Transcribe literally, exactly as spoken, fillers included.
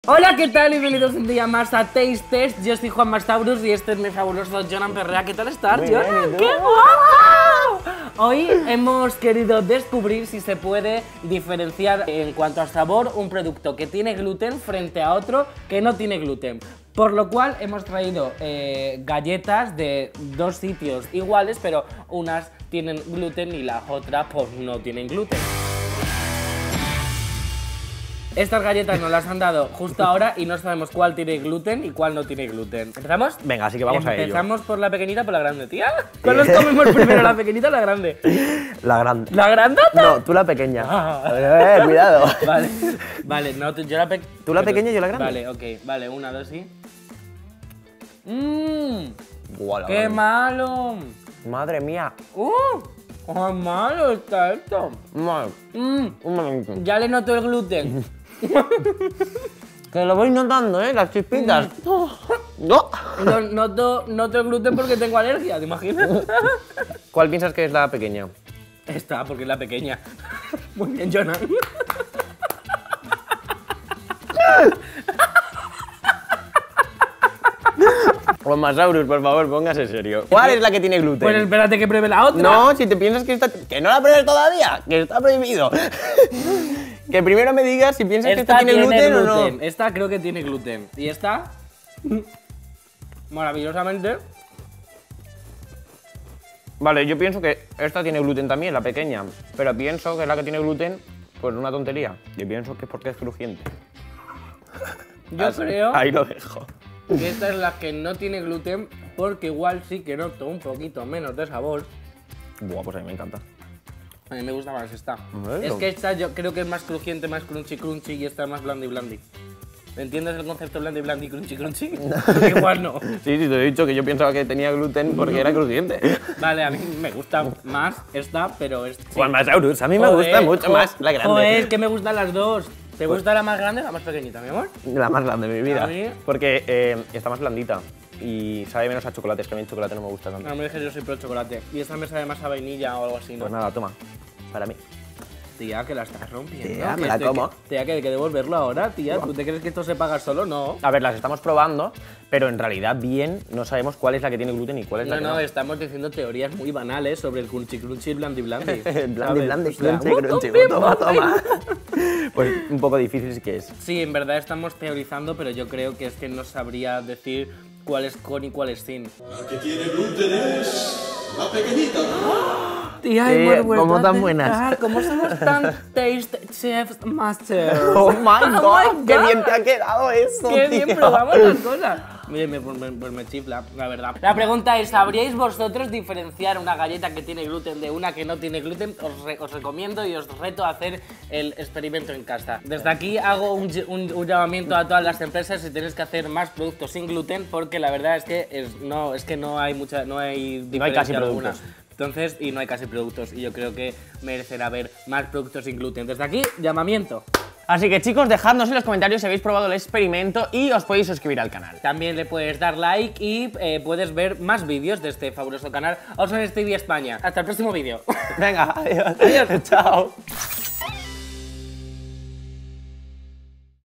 Hola, ¿qué tal? Y bienvenidos un día más a Taste Test. Yo soy Juan Mastaurus y este es mi fabuloso Jonan Perrea. ¿Qué tal estás, Jonan? ¡Qué guapo! Hoy hemos querido descubrir si se puede diferenciar en cuanto a sabor un producto que tiene gluten frente a otro que no tiene gluten. Por lo cual hemos traído eh, galletas de dos sitios iguales, pero unas tienen gluten y las otras pues no tienen gluten. Estas galletas nos las han dado justo ahora y no sabemos cuál tiene gluten y cuál no tiene gluten. ¿Empezamos? Venga, así que vamos a ello. Empezamos por la pequeñita o por la grande, tía. ¿Cuál nos comemos primero, la pequeñita o la grande? La grande. ¿La grandota? No, tú la pequeña. Ah. Eh, cuidado. Vale, vale, no, yo la pequeña. Tú la pequeña y yo la grande. Vale, ok, vale, una, dos y... Mmm, Guau, qué grande. malo. Madre mía. Uh, qué malo está esto. Madre. Mmm, Un momento. ya le noto el gluten. Que lo voy notando, ¿eh? Las chispitas. No. No, noto, noto el gluten porque tengo alergia, ¿te imaginas? ¿Cuál piensas que es la pequeña? Esta, porque es la pequeña. Muy bien, Jonan. Juan Masaurus, por favor, póngase serio. ¿Cuál es la que tiene gluten? Pues espérate que pruebe la otra. No, si te piensas que está... ¡Que no la pruebes todavía! ¡Que está prohibido! Que primero me digas si piensas Esta que esta tiene, gluten, gluten o no. Esta creo que tiene gluten. Y esta, maravillosamente. Vale, yo pienso que esta tiene gluten también, la pequeña. Pero pienso que la que tiene gluten, pues una tontería. Yo pienso que es porque es crujiente. Yo Así, creo ahí lo dejo. que esta es la que no tiene gluten porque igual sí que noto un poquito menos de sabor. Buah, pues a mí me encanta. A mí me gusta más esta. Bueno. Es que esta yo creo que es más crujiente, más crunchy crunchy y esta es más blandi blandi. ¿Entiendes el concepto blandi blandi crunchy crunchy? Igual no. Sí, sí, te he dicho que yo pensaba que tenía gluten porque era crujiente. Vale, a mí me gusta más esta, pero es... sí. Juan Masaurus, a mí me Joder, gusta mucho jo- más la grande. Joder, que me gustan las dos. ¿Te gusta la más grande o la más pequeñita, mi amor? La más grande de mi vida. ¿A mí? Porque eh, está más blandita y sabe menos a chocolate. Es que a mí el chocolate no me gusta tanto. No me dije yo soy pro chocolate. Y esta me sabe más a vainilla o algo así, ¿no? Pues nada, toma. Para mí. Tía, que la estás rompiendo. Tía, que me la estoy- como. que- Tía, que hay que devolverlo ahora, tía. ¿Tú te crees que esto se paga solo? No. A ver, las estamos probando, pero en realidad bien no sabemos cuál es la que tiene gluten y cuál es la No, que no, no. estamos diciendo teorías muy banales sobre el crunchy crunchy y blandi blandi. Blandi, ¿sabes? blandi, O sea, crunchy, crunchy, ¡uh, toma, toma! toma. Pues un poco difícil sí que es. Sí, en verdad estamos teorizando, pero yo creo que es que no sabría decir cuál es con y cuál es sin. La que tiene gluten es la pequeñita. Tía, Sí, hemos vuelto ¿cómo a tan acertar. buenas? ¿Cómo somos tan taste chefs master? Oh my god, my qué God. bien te ha quedado eso, ¡Qué tío. bien probamos las cosas! Mire, me, pues, me, pues me chifla, la verdad. La pregunta es, ¿sabríais vosotros diferenciar una galleta que tiene gluten de una que no tiene gluten? Os, re- os recomiendo y os reto a hacer el experimento en casa. Desde aquí hago un, ll- un- un llamamiento a todas las empresas si tenéis que hacer más productos sin gluten, porque la verdad es que, es, no, es que no hay mucha, no hay diferencia No hay casi alguna. productos. Entonces, y no hay casi productos, y yo creo que merecerá haber más productos sin gluten. Desde aquí, llamamiento. Así que chicos, dejadnos en los comentarios si habéis probado el experimento y os podéis suscribir al canal. También le puedes dar like y eh, puedes ver más vídeos de este fabuloso canal Ozones T V España. Hasta el próximo vídeo. Venga, adiós. Adiós. Chao.